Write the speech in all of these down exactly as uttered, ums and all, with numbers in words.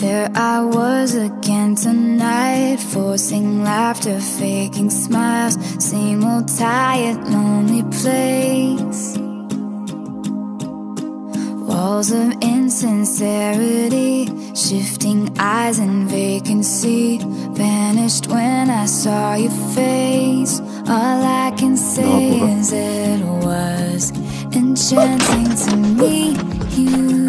Here I was again tonight, forcing laughter, faking smiles. Same old tired, lonely place. Walls of insincerity, shifting eyes and vacancy. Vanished when I saw your face. All I can say is it was enchanting to meet you.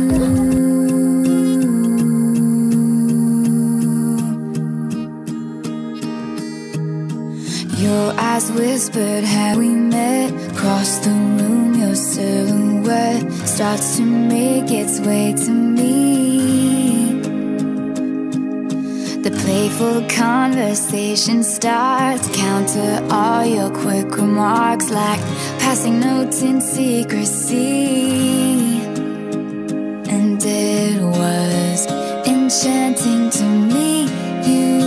Your eyes whispered, had we met? Across the room, your silhouette starts to make its way to me. The playful conversation starts, counter all your quick remarks like passing notes in secrecy. And it was enchanting to meet you.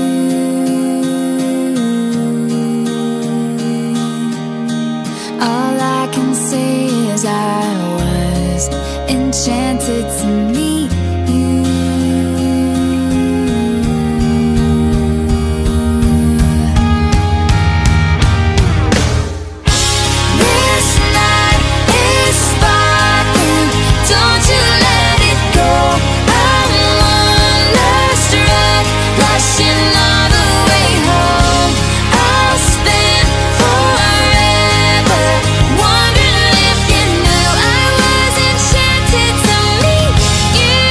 All I can say is I was enchanted to meet you. This night is sparkling, don't you let it go. I'm wonderstruck, blushing all the way home. I'll spend forever wondering if you knew I was enchanted to meet you.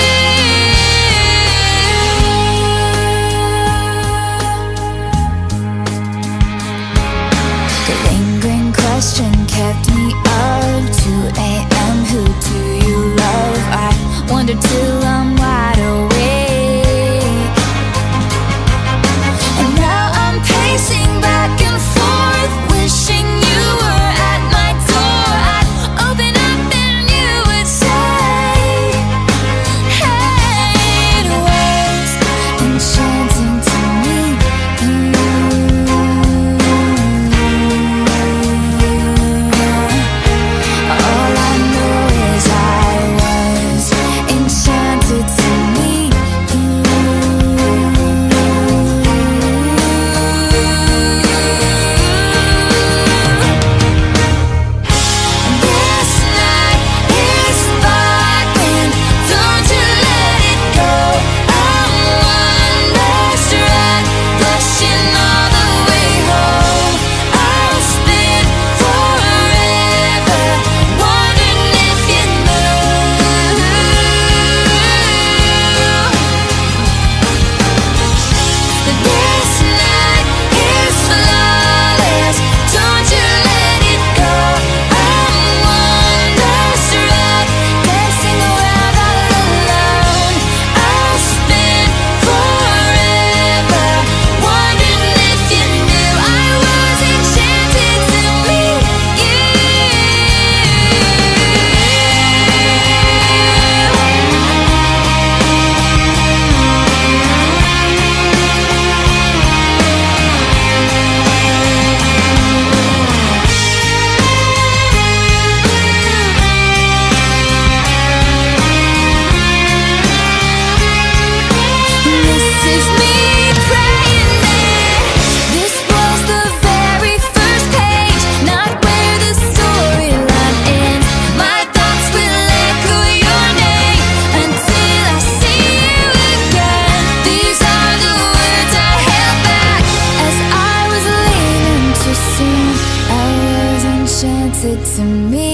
The lingering question kept me up. two A M Who do you love? I wonder till I'm wide awake. And now I'm pacing back and forth, wishing you were at my door. I'd open up and you would say, hey, it was enchanting to meet you. All I know is I was enchanted to meet you. This night is sparkling, don't you let it go. I'm wonderstruck, blushing all the way home. I'll spend forever wondering if you knew. This night is flawless, don't you let it go. I'm wonderstruck, dancing around all alone. I'll spend forever wondering if you knew I was enchanted to meet you. This is me praying that this was the very first page, not where the storyline ends. My thoughts will echo your name until I see you again. These are the words I held back as I was leaving too soon. I was enchanted to meet